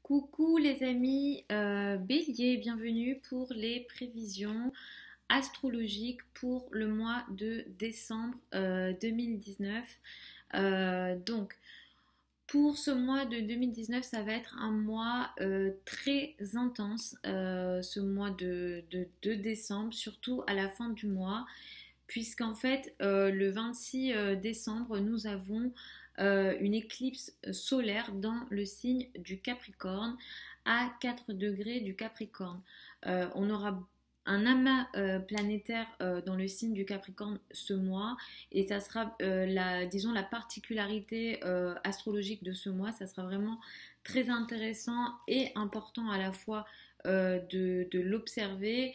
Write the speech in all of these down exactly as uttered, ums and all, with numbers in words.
Coucou les amis, euh, Bélier, bienvenue pour les prévisions astrologiques pour le mois de décembre euh, deux mille dix-neuf. Euh, donc, pour ce mois de deux mille dix-neuf, ça va être un mois euh, très intense, euh, ce mois de, de, de décembre, surtout à la fin du mois, puisqu'en fait, euh, le vingt-six euh, décembre, nous avons euh, une éclipse solaire dans le signe du Capricorne, à quatre degrés du Capricorne. Euh, on aura un amas euh, planétaire euh, dans le signe du Capricorne ce mois, et ça sera euh, la, disons, la particularité euh, astrologique de ce mois. Ça sera vraiment très intéressant et important à la fois euh, de, de l'observer.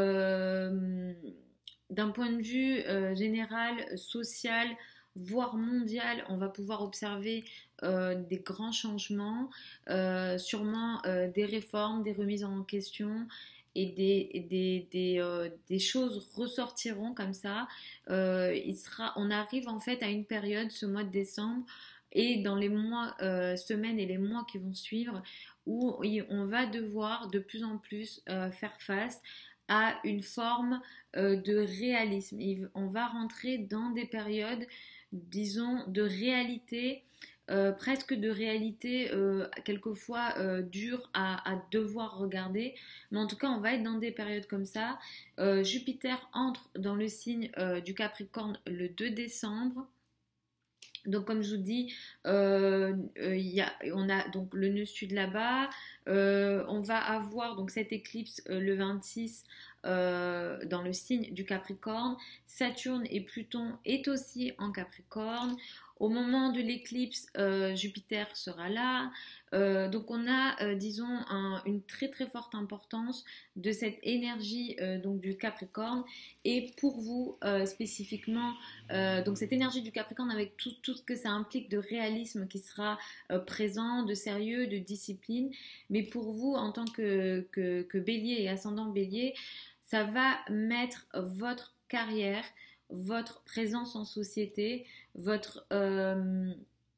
Euh, d'un point de vue euh, général, social, voire mondial, on va pouvoir observer euh, des grands changements, euh, sûrement euh, des réformes, des remises en question, et des, des, des, euh, des choses ressortiront comme ça. Euh, il sera, on arrive en fait à une période, ce mois de décembre, et dans les mois, euh, semaines et les mois qui vont suivre, où on va devoir de plus en plus euh, faire face à une forme euh, de réalisme. On va rentrer dans des périodes, disons, de réalité, euh, presque de réalité, euh, quelquefois euh, dure à, à devoir regarder. Mais en tout cas, on va être dans des périodes comme ça. Euh, Jupiter entre dans le signe euh, du Capricorne le deux décembre. Donc comme je vous dis, euh, euh, y a, on a donc le nœud sud là-bas. Euh, on va avoir donc cette éclipse euh, le vingt-six euh, dans le signe du Capricorne. Saturne et Pluton est aussi en Capricorne. Au moment de l'éclipse, euh, Jupiter sera là. Euh, donc on a, euh, disons, un, une très très forte importance de cette énergie euh, donc du Capricorne. Et pour vous euh, spécifiquement, euh, donc cette énergie du Capricorne avec tout, tout ce que ça implique de réalisme qui sera euh, présent, de sérieux, de discipline. Mais pour vous, en tant que, que, que Bélier et ascendant Bélier, ça va mettre votre carrière, votre présence en société, votre euh,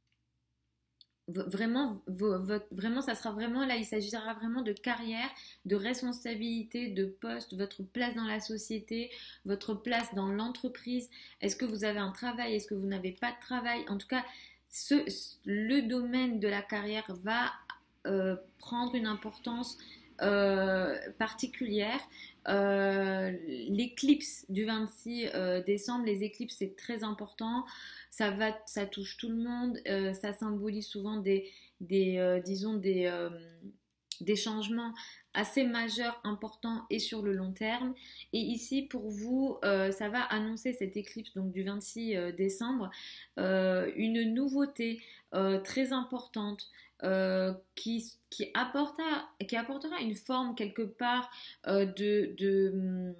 vraiment, votre, vraiment, ça sera vraiment là, il s'agira vraiment de carrière, de responsabilité, de poste, votre place dans la société, votre place dans l'entreprise. Est-ce que vous avez un travail? Est-ce que vous n'avez pas de travail? En tout cas, ce, le domaine de la carrière va euh, prendre une importance euh, particulière. Euh, l'éclipse du vingt-six euh, décembre, les éclipses c'est très important, ça, va, ça touche tout le monde, euh, ça symbolise souvent des, des euh, disons des, euh, des changements assez majeurs, importants et sur le long terme. Et ici pour vous, euh, ça va annoncer cette éclipse donc du vingt-six euh, décembre, euh, une nouveauté euh, très importante. Euh, qui, qui, apportera, qui apportera une forme quelque part euh, de, de,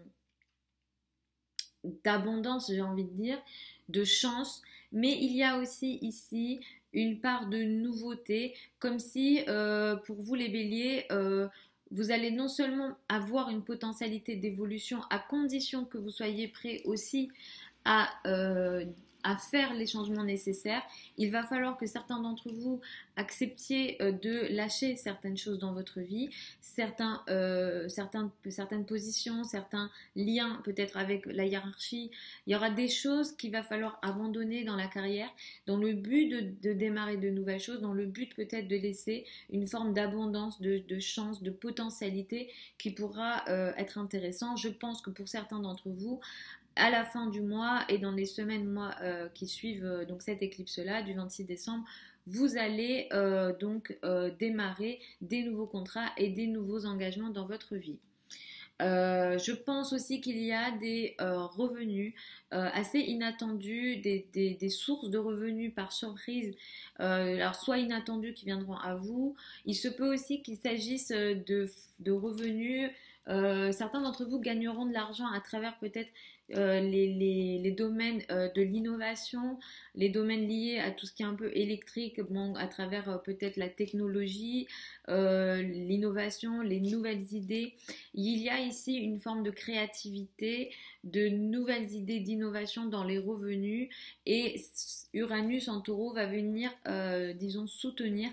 d'abondance, j'ai envie de dire, de chance, mais il y a aussi ici une part de nouveauté, comme si euh, pour vous les béliers, euh, vous allez non seulement avoir une potentialité d'évolution à condition que vous soyez prêt aussi à, euh, à faire les changements nécessaires. Il va falloir que certains d'entre vous acceptiez euh, de lâcher certaines choses dans votre vie, certains, euh, certains, certaines positions, certains liens peut-être avec la hiérarchie. Il y aura des choses qu'il va falloir abandonner dans la carrière dans le but de, de démarrer de nouvelles choses, dans le but peut-être de laisser une forme d'abondance, de, de chance, de potentialité qui pourra euh, être intéressant. Je pense que pour certains d'entre vous, à la fin du mois et dans les semaines, mois euh, qui suivent euh, donc cette éclipse-là du vingt-six décembre, vous allez euh, donc euh, démarrer des nouveaux contrats et des nouveaux engagements dans votre vie. Euh, je pense aussi qu'il y a des euh, revenus euh, assez inattendus, des, des, des sources de revenus par surprise, euh, alors soit inattendus qui viendront à vous. Il se peut aussi qu'il s'agisse de, de revenus. Euh, certains d'entre vous gagneront de l'argent à travers peut-être euh, les, les, les domaines euh, de l'innovation, les domaines liés à tout ce qui est un peu électrique, bon, à travers euh, peut-être la technologie, euh, l'innovation, les nouvelles idées. Il y a ici une forme de créativité, de nouvelles idées d'innovation dans les revenus, et Uranus en taureau va venir, euh, disons, soutenir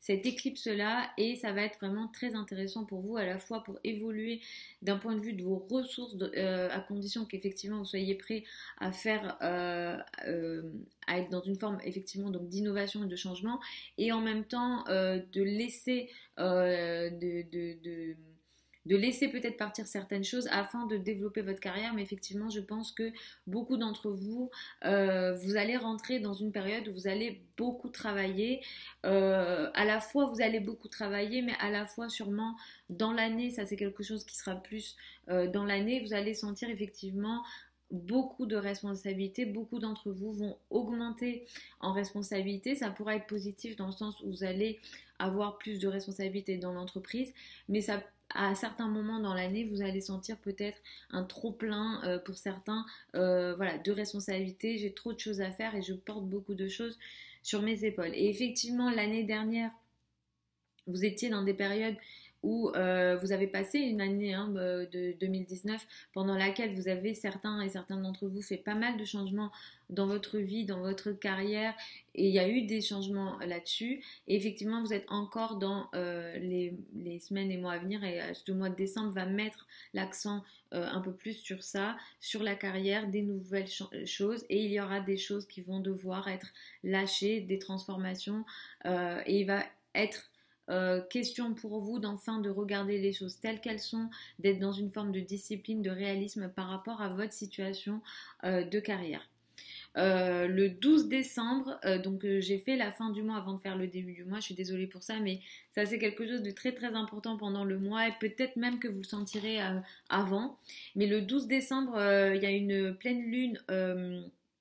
cette éclipse-là et ça va être vraiment très intéressant pour vous à la fois pour évoluer d'un point de vue de vos ressources de, euh, à condition qu'effectivement vous soyez prêt à faire, euh, euh, à être dans une forme effectivement donc d'innovation et de changement et en même temps euh, de laisser euh, de, de, de de laisser peut-être partir certaines choses afin de développer votre carrière. Mais effectivement, je pense que beaucoup d'entre vous, euh, vous allez rentrer dans une période où vous allez beaucoup travailler. Euh, à la fois, vous allez beaucoup travailler, mais à la fois, sûrement, dans l'année, ça c'est quelque chose qui sera plus euh, dans l'année, vous allez sentir effectivement beaucoup de responsabilités, beaucoup d'entre vous vont augmenter en responsabilité, ça pourra être positif dans le sens où vous allez avoir plus de responsabilités dans l'entreprise, mais ça à certains moments dans l'année, vous allez sentir peut-être un trop-plein euh, pour certains euh, voilà, de responsabilités. J'ai trop de choses à faire et je porte beaucoup de choses sur mes épaules. Et effectivement, l'année dernière, vous étiez dans des périodes où euh, vous avez passé une année hein, de deux mille dix-neuf pendant laquelle vous avez certains et certains d'entre vous fait pas mal de changements dans votre vie, dans votre carrière et il y a eu des changements là-dessus et effectivement vous êtes encore dans euh, les, les semaines et mois à venir et ce mois de décembre va mettre l'accent euh, un peu plus sur ça, sur la carrière, des nouvelles choses et il y aura des choses qui vont devoir être lâchées, des transformations euh, et il va être Euh, question pour vous d'enfin de regarder les choses telles qu'elles sont, d'être dans une forme de discipline, de réalisme par rapport à votre situation euh, de carrière. Euh, le douze décembre, euh, donc euh, j'ai fait la fin du mois avant de faire le début du mois, je suis désolée pour ça, mais ça c'est quelque chose de très très important pendant le mois et peut-être même que vous le sentirez euh, avant. Mais le douze décembre, euh, il y a une pleine lune euh,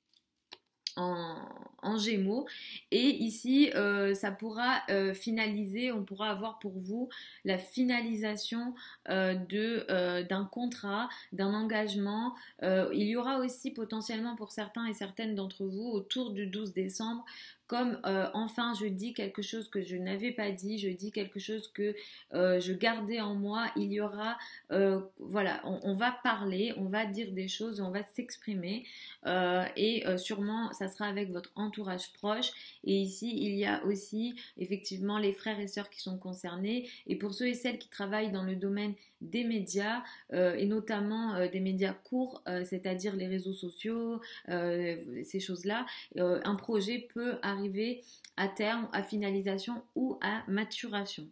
En, en Gémeaux et ici euh, ça pourra euh, finaliser, on pourra avoir pour vous la finalisation euh, de euh, d'un contrat, d'un engagement. Euh, il y aura aussi potentiellement pour certains et certaines d'entre vous autour du douze décembre comme euh, enfin je dis quelque chose que je n'avais pas dit, je dis quelque chose que euh, je gardais en moi, il y aura, euh, voilà, on, on va parler, on va dire des choses, on va s'exprimer euh, et euh, sûrement ça sera avec votre entourage proche et ici il y a aussi effectivement les frères et sœurs qui sont concernés et pour ceux et celles qui travaillent dans le domaine des médias euh, et notamment euh, des médias courts, euh, c'est-à-dire les réseaux sociaux, euh, ces choses-là, euh, un projet peut arriver à terme, à finalisation ou à maturation.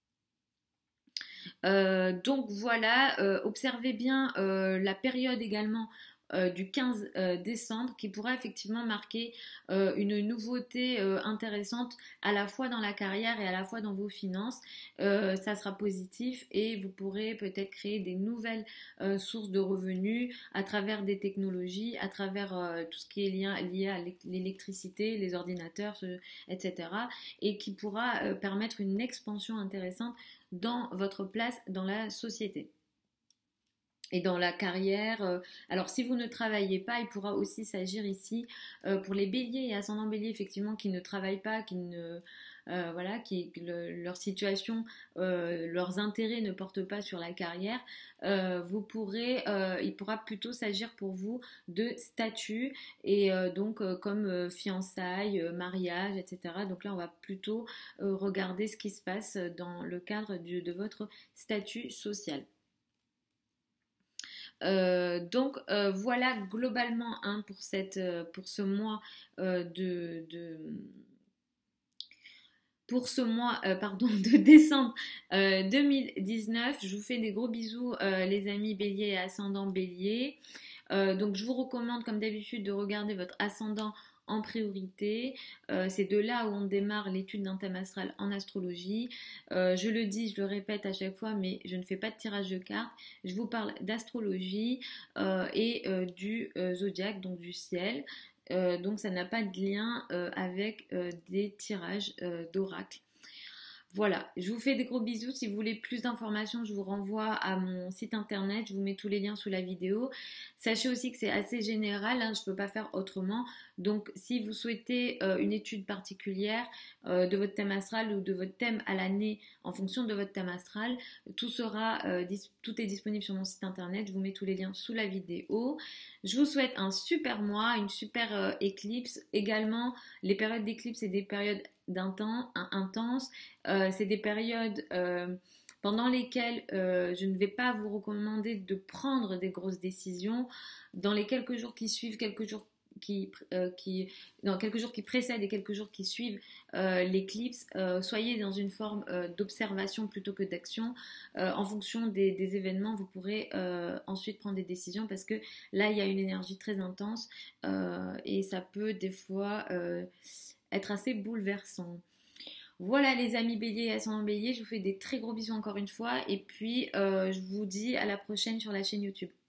Euh, donc voilà, euh, observez bien euh, la période également euh, du quinze euh, décembre qui pourra effectivement marquer euh, une nouveauté euh, intéressante à la fois dans la carrière et à la fois dans vos finances. Euh, ça sera positif et vous pourrez peut-être créer des nouvelles euh, sources de revenus à travers des technologies, à travers euh, tout ce qui est lié, lié à l'électricité, les ordinateurs, ce, et cetera. Et qui pourra euh, permettre une expansion intéressante dans votre place dans la société et dans la carrière. Alors si vous ne travaillez pas, il pourra aussi s'agir ici euh, pour les béliers et ascendants béliers effectivement qui ne travaillent pas, qui ne euh, voilà, qui le, leur situation, euh, leurs intérêts ne portent pas sur la carrière. Euh, vous pourrez, euh, il pourra plutôt s'agir pour vous de statut et euh, donc euh, comme euh, fiançailles, euh, mariage, et cetera. Donc là, on va plutôt euh, regarder ce qui se passe dans le cadre du, de votre statut social. Euh, donc euh, voilà globalement hein, pour, cette, euh, pour ce mois euh, de, de pour ce mois euh, pardon, de décembre euh, deux mille dix-neuf. Je vous fais des gros bisous euh, les amis bélier et ascendant bélier. Euh, donc je vous recommande comme d'habitude de regarder votre ascendant en priorité. Euh, c'est de là où on démarre l'étude d'un thème astral en astrologie. Euh, je le dis, je le répète à chaque fois, mais je ne fais pas de tirage de cartes. Je vous parle d'astrologie euh, et euh, du euh, zodiaque, donc du ciel. Euh, donc ça n'a pas de lien euh, avec euh, des tirages euh, d'oracle. Voilà, je vous fais des gros bisous. Si vous voulez plus d'informations, je vous renvoie à mon site internet. Je vous mets tous les liens sous la vidéo. Sachez aussi que c'est assez général, hein, je ne peux pas faire autrement. Donc, si vous souhaitez euh, une étude particulière euh, de votre thème astral ou de votre thème à l'année en fonction de votre thème astral, tout sera, euh, tout est disponible sur mon site internet. Je vous mets tous les liens sous la vidéo. Je vous souhaite un super mois, une super euh, éclipse. Également, les périodes d'éclipse et des périodes d'un temps in- intense. Euh, c'est des périodes euh, pendant lesquelles euh, je ne vais pas vous recommander de prendre des grosses décisions. Dans les quelques jours qui suivent, quelques jours qui, euh, qui, non, quelques jours qui précèdent et quelques jours qui suivent euh, l'éclipse, euh, soyez dans une forme euh, d'observation plutôt que d'action. Euh, en fonction des, des événements, vous pourrez euh, ensuite prendre des décisions parce que là, il y a une énergie très intense euh, et ça peut des fois euh, être assez bouleversant. Voilà les amis béliers et ascendant bélier, je vous fais des très gros bisous encore une fois et puis euh, je vous dis à la prochaine sur la chaîne YouTube.